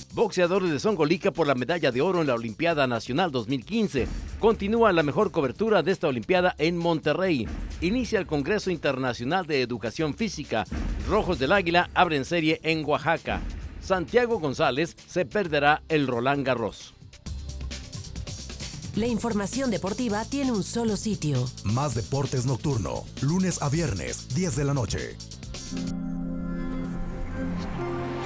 Boxeadores de Zongolica por la medalla de oro en la Olimpiada Nacional 2015. Continúa la mejor cobertura de esta Olimpiada en Monterrey. Inicia el Congreso Internacional de Educación Física. Rojos del Águila abren serie en Oaxaca. Santiago González se perderá el Roland Garros. La información deportiva tiene un solo sitio. Más Deportes Nocturno, lunes a viernes, 10 de la noche.